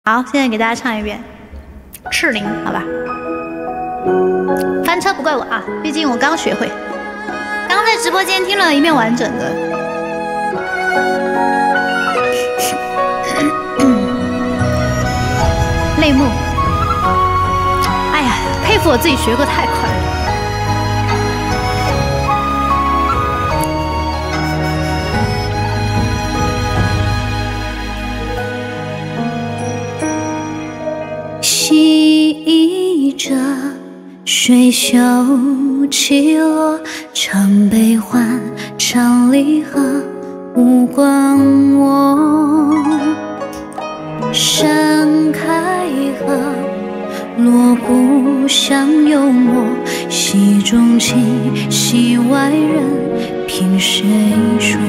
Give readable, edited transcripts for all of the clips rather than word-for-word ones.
好，现在给大家唱一遍《赤灵》，好吧？翻车不怪我啊，毕竟我刚学会。刚在直播间听了一遍完整的。泪目。哎呀，佩服我自己学歌太快了。 洗着水袖起落，唱悲欢，唱离合，无关我。山开合，锣鼓响幽默，戏中情，戏外人，凭谁说？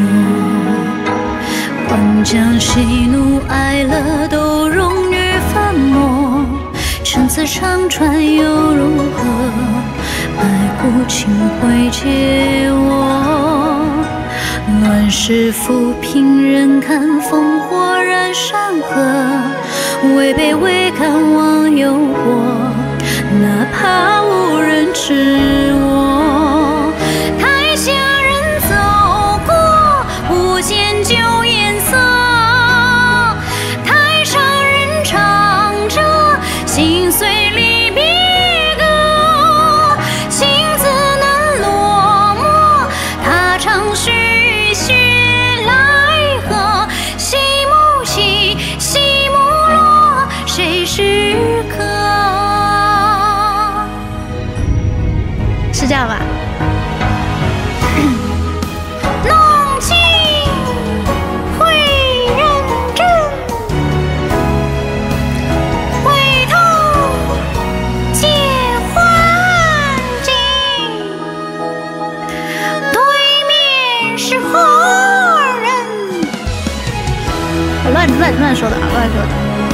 万将喜怒哀乐都融于粉墨。 乘此长船又如何？白骨青灰借我。乱世浮萍人看，烽火燃山河。位卑未敢忘忧国，哪怕无人知我。台下人走过，不见旧颜色。 心碎离别歌，情字难落寞。他唱续雪来何？西幕起，西幕落，谁是客？ 是这样吧？ 弄清会认真。 乱说的啊，乱说的。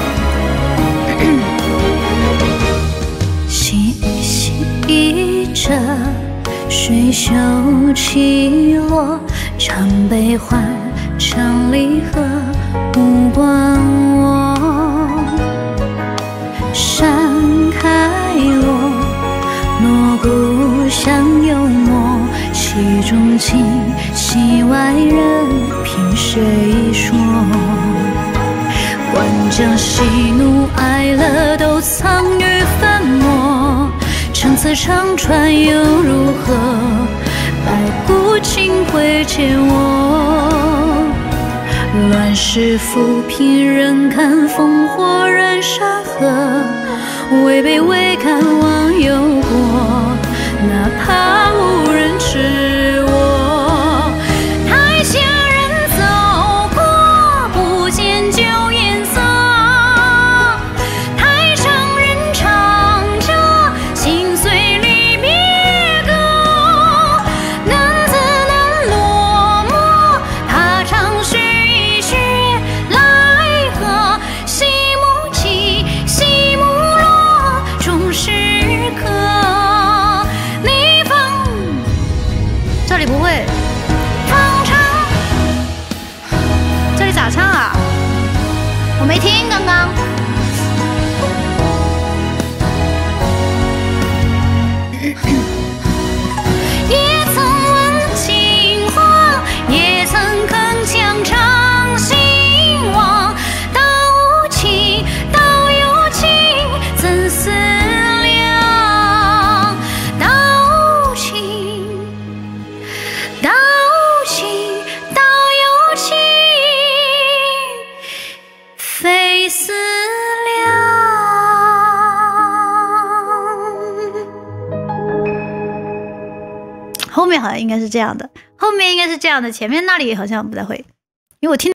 洗着水袖起落，唱悲欢，唱离合，无关我。山开落，锣鼓响幽默，戏中情，戏外人，凭谁说？ 万将喜怒哀乐都藏于粉墨，乘此长船又如何？白骨青灰借我。乱世浮萍人看，烽火燃山河。位卑未敢忘忧国，哪怕无人知我。台下人走过，不见旧颜。 这里不会，这里咋唱啊？我没听刚刚。 也曾问情话，也曾铿锵唱兴亡。道无情，道有情，怎思量？道无情。 道无情，道有情，非思量。 后面好像应该是这样的，后面应该是这样的，前面那里好像不太会，因为我听。